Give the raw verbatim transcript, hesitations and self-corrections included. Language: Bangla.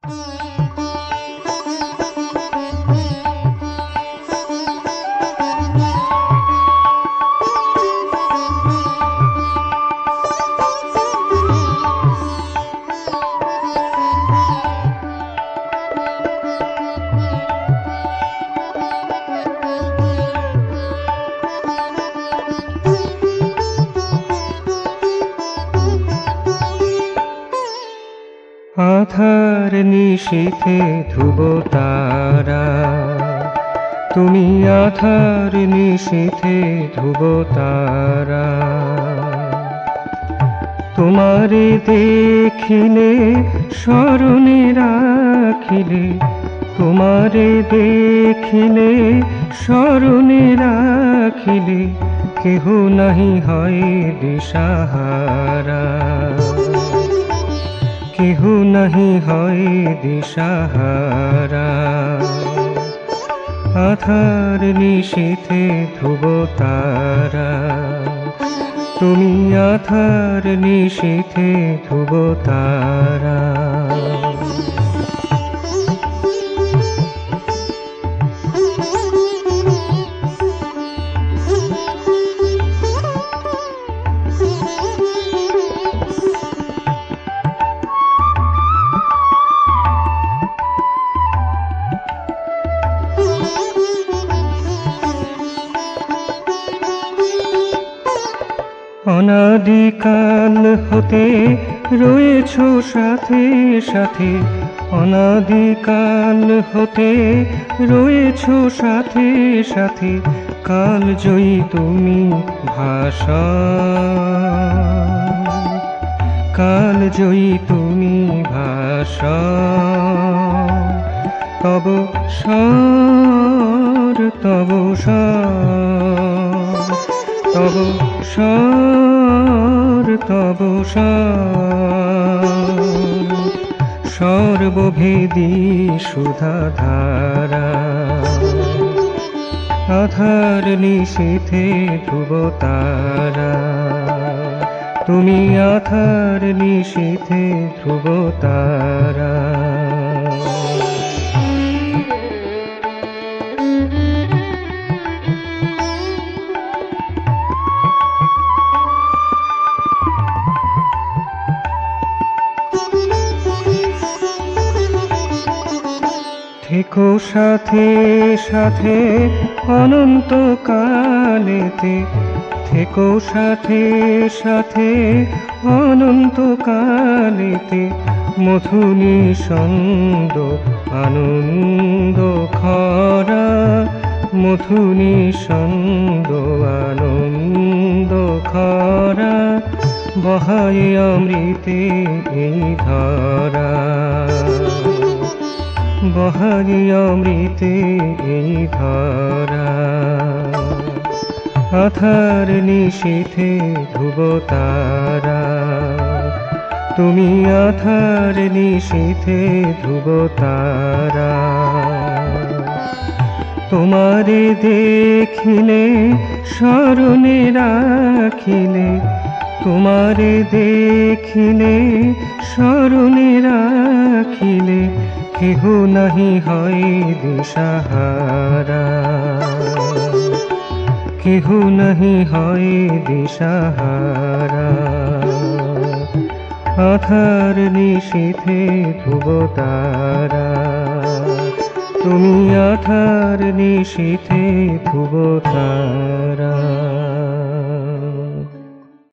আধার নিশীথে ধ্রুব তারা, তুমি আধার নিশীথে ধ্রুব তারা। তোমারে দেখিলে স্মরণে রাখিলে, তোমারে দেখিলে স্মরণে রাখিলে, কেহ নাহি হয় দিশাহারা, কেহ নাহি হয় দিশাহারা। আধার নিশীথে ধ্রুব তারা, তুমি আধার নিশীথে ধ্রুব তারা। অনাদিকাল হতে রয়েছ সাথে সাথে, অনাদিকাল হতে রয়েছ সাথে সাথে, কাল জয়ী তুমি ভাষা, কাল জয়ী তুমি ভাষা। তব স্বর তব স্বর, তব স্বর তব স্বর, সর্বভেদী সুধাধারা। আধার নিশীথে ধ্রুব তারা, তুমি আধার নিশীথে ধ্রুব তারা। থেকো সাথে সাথে অনন্ত কালেতে, থেকো সাথে সাথে অনন্ত কালেতে, মধু নিঃসন্দ আনন্দ খরা, মধু নিঃসন্দ আনন্দ খরা। বহায় অমৃতে এই ধরা, বহায় অমৃতে এই ধরা। আধার নিশীথে ধ্রুব তারা, তুমি আধার নিশীথে ধ্রুব তারা। তোমারে দেখিলে স্মরণে রাখিলে, তোমারে দেখিলে স্মরণে রাখিলে, কেহ নাহি হয় দিশাহারা, কেহ নাহি হয় দিশাহারা। আধার নিশীথে ধ্রুব তারা, তুমি আধার নিশীথে ধ্রুব তারা।